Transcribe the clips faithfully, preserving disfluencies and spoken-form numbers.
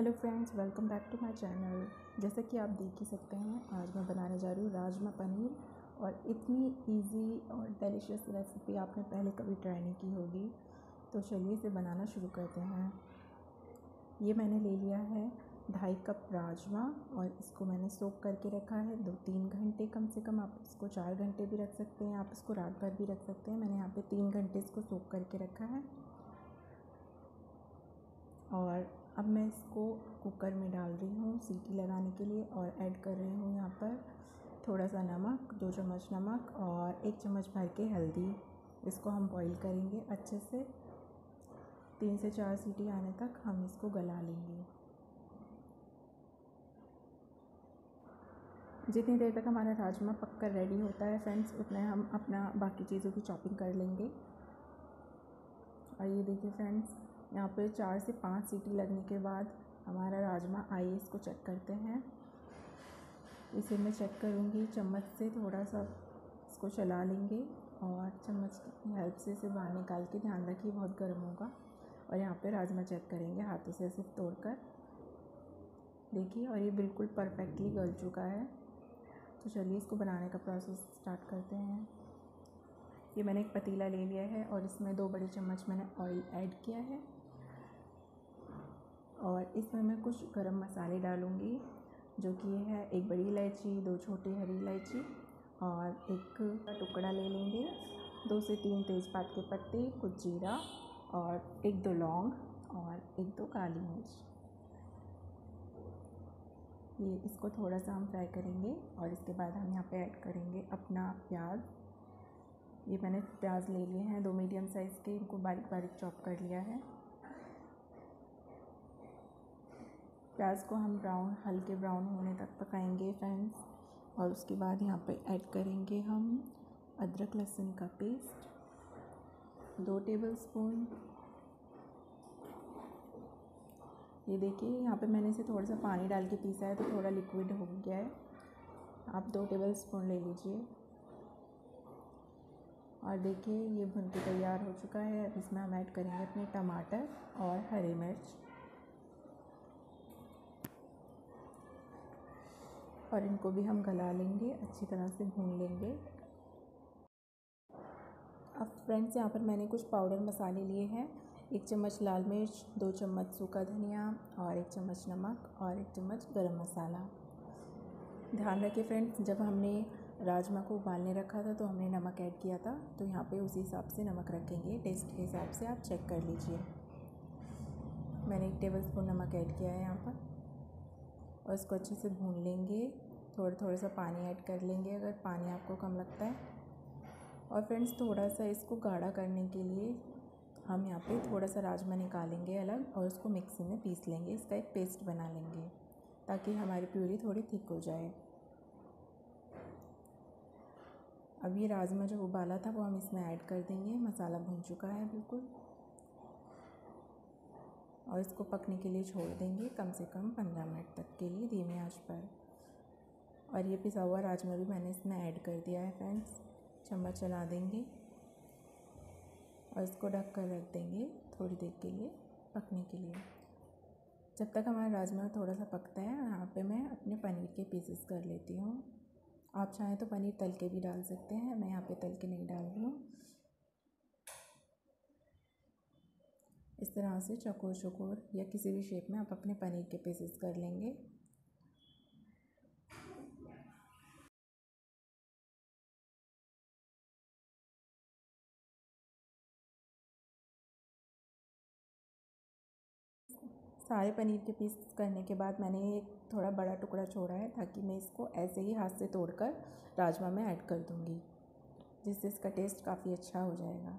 Hello friends, welcome back to my channel. जैसा कि आप देख ही सकते हैं, आज मैं बनाने जा रही हूँ राजमा पनीर। और इतनी इजी और डिलीशियस रेसिपी आपने पहले कभी ट्राई नहीं की होगी। तो चलिए इसे बनाना शुरू करते हैं। ये मैंने ले लिया है ढाई कप राजमा और इसको मैंने सोक करके रखा है दो तीन घंटे कम से कम। आप इसको चार घंटे भी रख सकते हैं, आप इसको रात भर भी रख सकते हैं। मैंने यहाँ पे तीन घंटे इसको सोक करके रखा है। और अब मैं इसको कुकर में डाल रही हूँ सीटी लगाने के लिए और ऐड कर रही हूँ यहाँ पर थोड़ा सा नमक, दो चम्मच नमक और एक चम्मच भर के हल्दी। इसको हम बॉईल करेंगे अच्छे से, तीन से चार सीटी आने तक हम इसको गला लेंगे। जितनी देर तक हमारा राजमा पककर रेडी होता है फ्रेंड्स, उतने हम अपना बाकी चीज़ों की चॉपिंग कर लेंगे। और ये देखिए फ्रेंड्स, यहाँ पे चार से पाँच सीटी लगने के बाद हमारा राजमा, आइए इसको चेक करते हैं। इसे मैं चेक करूँगी चम्मच से, थोड़ा सा इसको चला लेंगे और चम्मच की हेल्प से इसे बाहर निकाल के, ध्यान रखिए बहुत गर्म होगा। और यहाँ पे राजमा चेक करेंगे हाथों से ऐसे तोड़कर, देखिए। और ये बिल्कुल परफेक्टली गल चुका है। तो चलिए इसको बनाने का प्रोसेस स्टार्ट करते हैं। ये मैंने एक पतीला ले लिया है और इसमें दो बड़े चम्मच मैंने ऑयल ऐड किया है। और इसमें मैं कुछ गरम मसाले डालूँगी, जो कि है एक बड़ी इलायची, दो छोटी हरी इलायची और एक टुकड़ा ले लेंगे, दो से तीन तेज़पात के पत्ते, कुछ जीरा और एक दो लौंग और एक दो काली मिर्च। ये इसको थोड़ा सा हम फ्राई करेंगे और इसके बाद हम यहाँ पे ऐड करेंगे अपना प्याज। ये मैंने प्याज ले लिए हैं दो मीडियम साइज़ के, इनको बारीक बारीक चॉप कर लिया है। प्याज को हम ब्राउन, हल्के ब्राउन होने तक पकाएंगे फ्रेंड्स। और उसके बाद यहाँ पे ऐड करेंगे हम अदरक लहसुन का पेस्ट, दो टेबलस्पून। ये देखिए यहाँ पे मैंने इसे थोड़ा सा पानी डाल के पीसा है, तो थोड़ा लिक्विड हो गया है। आप दो टेबलस्पून ले लीजिए। और देखिए ये भुन के तैयार हो चुका है। अब इसमें हम ऐड करेंगे अपने टमाटर और हरी मिर्च और इनको भी हम गला लेंगे, अच्छी तरह से भून लेंगे। अब फ्रेंड्स यहाँ पर मैंने कुछ पाउडर मसाले लिए हैं, एक चम्मच लाल मिर्च, दो चम्मच सूखा धनिया और एक चम्मच नमक और एक चम्मच गरम मसाला। ध्यान रखिए फ्रेंड्स, जब हमने राजमा को उबालने रखा था तो हमने नमक ऐड किया था, तो यहाँ पे उसी हिसाब से नमक रखेंगे, टेस्ट के हिसाब से आप चेक कर लीजिए। मैंने एक टेबलस्पून नमक ऐड किया है यहाँ पर और इसको अच्छे से भून लेंगे। थोड़ा थोड़ा सा पानी ऐड कर लेंगे अगर पानी आपको कम लगता है। और फ्रेंड्स थोड़ा सा इसको गाढ़ा करने के लिए हम यहाँ पे थोड़ा सा राजमा निकालेंगे अलग और उसको मिक्सी में पीस लेंगे, इसका एक पेस्ट बना लेंगे ताकि हमारी प्यूरी थोड़ी थिक हो जाए। अब ये राजमा जो उबाला था वो हम इसमें ऐड कर देंगे। मसाला भुन चुका है बिल्कुल, और इसको पकने के लिए छोड़ देंगे कम से कम पंद्रह मिनट तक के लिए धीमी आंच पर। और ये पिसा हुआ राजमा भी मैंने इसमें ऐड कर दिया है फ्रेंड्स। चम्मच चला देंगे और इसको ढक कर रख देंगे थोड़ी देर के लिए पकने के लिए। जब तक हमारा राजमा थोड़ा सा पकता है, यहाँ पे मैं अपने पनीर के पीसेस कर लेती हूँ। आप चाहें तो पनीर तल के भी डाल सकते हैं, मैं यहाँ पे तल के नहीं डाल रही हूँ। इस तरह से चौकोर चौकोर या किसी भी शेप में आप अपने पनीर के पीसेस कर लेंगे। सारे पनीर के पीस करने के बाद मैंने एक थोड़ा बड़ा टुकड़ा छोड़ा है, ताकि मैं इसको ऐसे ही हाथ से तोड़कर राजमा में ऐड कर दूँगी, जिससे इसका टेस्ट काफ़ी अच्छा हो जाएगा।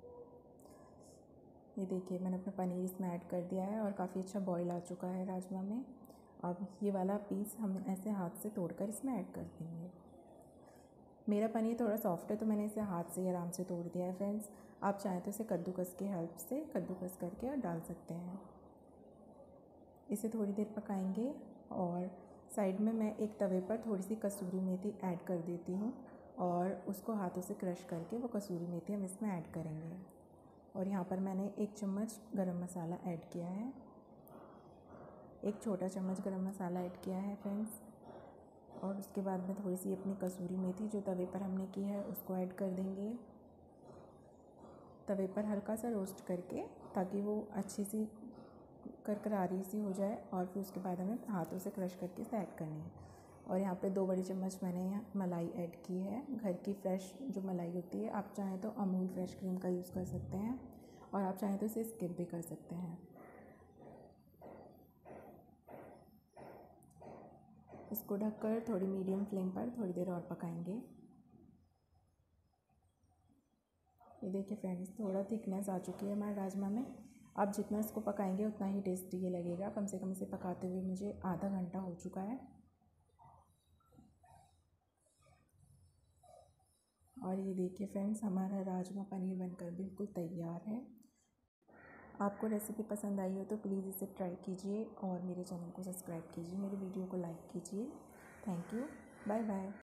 ये देखिए मैंने अपना पनीर इसमें ऐड कर दिया है और काफ़ी अच्छा बॉईल आ चुका है राजमा में। अब ये वाला पीस हम ऐसे हाथ से तोड़कर इसमें ऐड कर देंगे। मेरा पनीर थोड़ा सॉफ्ट है तो मैंने इसे हाथ से ही आराम से तोड़ दिया है फ्रेंड्स। आप चाहें तो इसे कद्दूकस की हेल्प से कद्दूकस करके डाल सकते हैं। इसे थोड़ी देर पकाएंगे और साइड में मैं एक तवे पर थोड़ी सी कसूरी मेथी ऐड कर देती हूँ और उसको हाथों से क्रश करके वो कसूरी मेथी हम इसमें ऐड करेंगे। और यहाँ पर मैंने एक चम्मच गरम मसाला ऐड किया है। एक छोटा चम्मच गरम मसाला ऐड किया है फ्रेंड्स। और उसके बाद में थोड़ी सी अपनी कसूरी मेथी जो तवे पर हमने की है उसको ऐड कर देंगे। तवे पर हल्का सा रोस्ट करके ताकि वो अच्छी सी करकरारी सी हो जाए, और फिर उसके बाद हमें हाथों से क्रश करके इसे ऐड करनी है। और यहाँ पे दो बड़ी चम्मच मैंने यहाँ मलाई ऐड की है, घर की फ्रेश जो मलाई होती है। आप चाहें तो अमूल फ्रेश क्रीम का यूज़ कर सकते हैं, और आप चाहें तो इसे स्किप भी कर सकते हैं। इसको ढककर थोड़ी मीडियम फ्लेम पर थोड़ी देर और पकाएंगे। ये देखिए फ्रेंड्स, थोड़ा थिकनेस आ चुकी है हमारे राजमा में। आप जितना इसको पकाएंगे उतना ही टेस्टी ये लगेगा। कम से कम इसे पकाते हुए मुझे आधा घंटा हो चुका है। और ये देखिए फ्रेंड्स, हमारा राजमा पनीर बनकर बिल्कुल तैयार है। आपको रेसिपी पसंद आई हो तो प्लीज़ इसे ट्राई कीजिए और मेरे चैनल को सब्सक्राइब कीजिए, मेरे वीडियो को लाइक कीजिए। Thank you, bye bye.